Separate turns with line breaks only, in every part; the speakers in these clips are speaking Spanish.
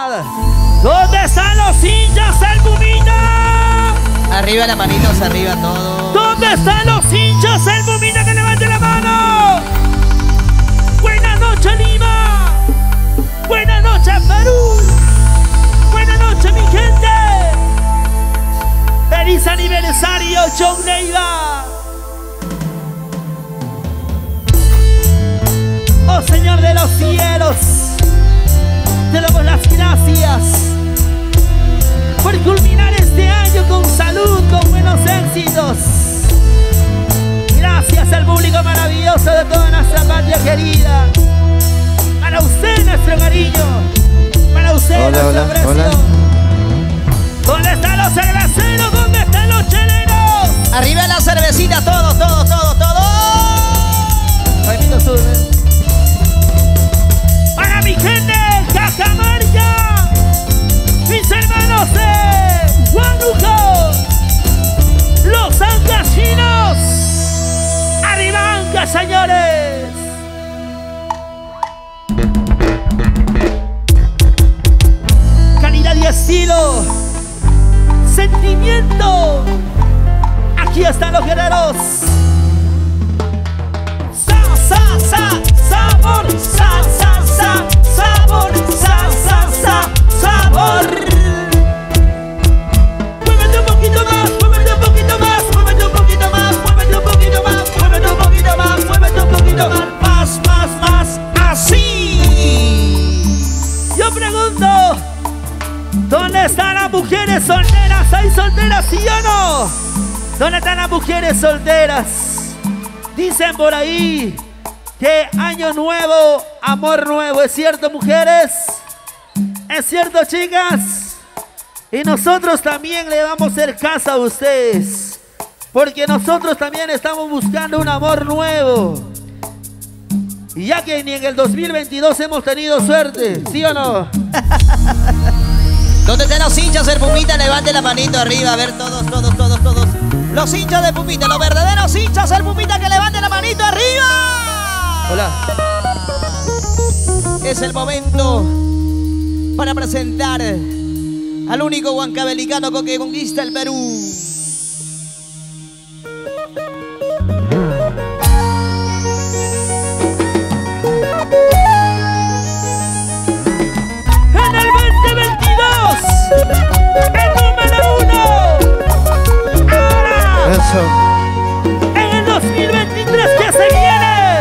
verdad. ¿Dónde están los hinchas del Pumita?
Arriba las manitos, arriba todo.
¿Dónde están los hinchas del Pumita? Que levanten la mano. Buenas noches, Lima. Buenas noches, Perú. Buenas noches, mi gente. Feliz aniversario, John Neiva. Oh Señor de los cielos, te damos las gracias por culminar este año con salud, con buenos éxitos. Gracias al público maravilloso de toda nuestra patria querida. Para usted nuestro cariño, para usted nuestro aprecio.
Hola.
¿Dónde están los cerveceros? ¿Dónde están los cheleros?
Arriba la cervecita, todo.
Raimundo Sur. Para mi gente, Cajamarca, mis hermanos de Huánuco, los ancachinos, arriba Anca, señores. Calidad y estilo, sentimiento, aquí están los guerreros. Sabor, sabor. Muévete un poquito más, muévete un poquito más, muévete un poquito más, muévete un poquito más, muévete un poquito más, muévete un poquito más, así. Yo pregunto, ¿dónde están las mujeres solteras? ¿Hay solteras, sí o no? ¿Dónde están las mujeres solteras? Dicen por ahí que año nuevo, amor nuevo. ¿Es cierto, mujeres? ¿Es cierto, chicas? Y nosotros también le vamos a hacer caso a ustedes, porque nosotros también estamos buscando un amor nuevo. Y ya que ni en el 2022 hemos tenido suerte, ¿sí o no?
¿Dónde están los hinchas del Pumita? Levanten la manito arriba, a ver todos. Los hinchas del Pumita, los verdaderos hinchas del Pumita, que levanten la manito arriba.
Hola.
Es el momento para presentar al único huancabelicano que conquista el Perú.
En el 2022, el número 1. Ahora,
Eso.
en el 2023 que se viene,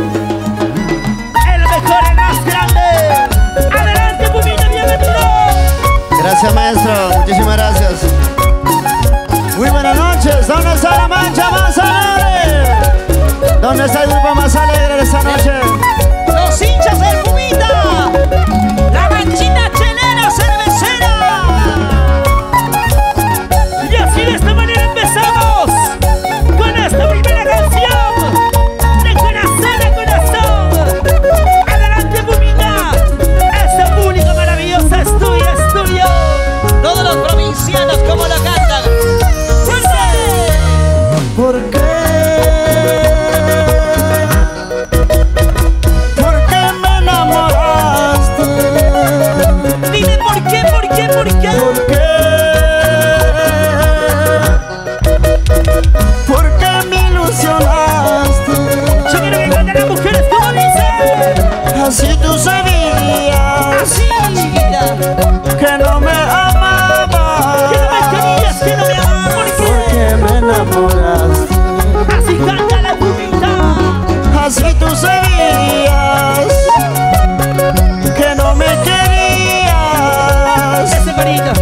el mejor, el más grande. Adelante, Pumita, bienvenido.
Gracias, maestro. Muchísimas gracias. Muy buenas noches. ¿Dónde está la mancha más alegre? ¿Dónde está el grupo más alegre de esta noche?
Los hinchas del Pumita, la manchita chelera cervecera.
Y así de esta manera empezamos con esta primera canción de corazón a corazón. Adelante, Pumita. Este público maravilloso es tuyo, es tuyo.
Todos los provincianos como lo cantan. ¡Fuerte!
¿Por qué? ¿Por qué me enamoraste?
Dime por qué.
¿Por qué? ¿Por qué me ilusionaste?
Yo quiero que canten las mujeres como dicen.
Así tú sabías
Así, chiquita.
que no me amabas.
Que no me querías, que no me amabas. ¿Por
¿Por
qué?
qué me enamoraste?
Así canta la Pumita.
Así tú sabías que no me querías.
Ese perito.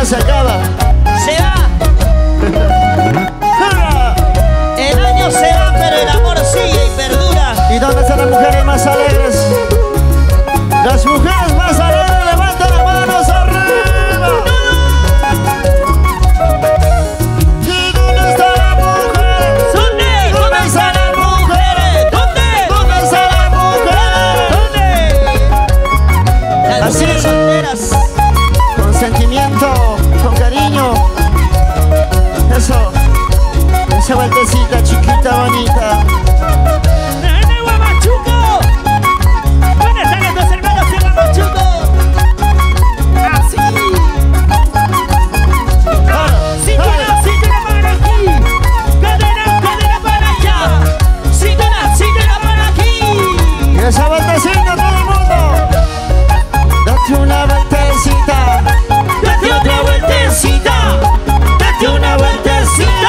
ya se acaba.
Se va. El año se va, pero el amor sigue y perdura.
¿Y dónde están las mujeres más alegres? Las mujeres más alegres, levanten las manos arriba. ¿Y dónde están las mujeres?
¿Dónde? ¿Dónde están las mujeres? ¿Dónde?
¿Dónde están las mujeres?
¿Dónde? Las
Así.
mujeres solteras.
Con sentimiento, con cariño. Eso. Esa vueltecita chiquita, bonita.
¡Nene Guamachuco! ¿Dónde están estos hermanos de Guamachuco? Así. Cintura, cintura para aquí. Cadena, cadena para allá. Cintura, cintura para aquí.
Y esa vueltecita, todo el mundo. Date una vueltecita.
Date otra vueltecita. Date una vueltecita.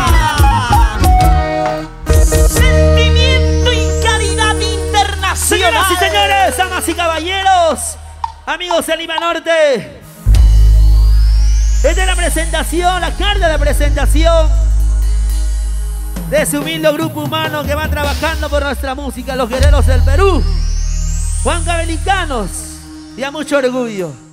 Sentimiento y caridad internacional. Señoras y señores, damas y caballeros, amigos de Lima Norte. Esta es la presentación, la carta de presentación de ese humilde grupo humano que va trabajando por nuestra música, los guerreros del Perú, Huancavelicanos, y a mucho orgullo.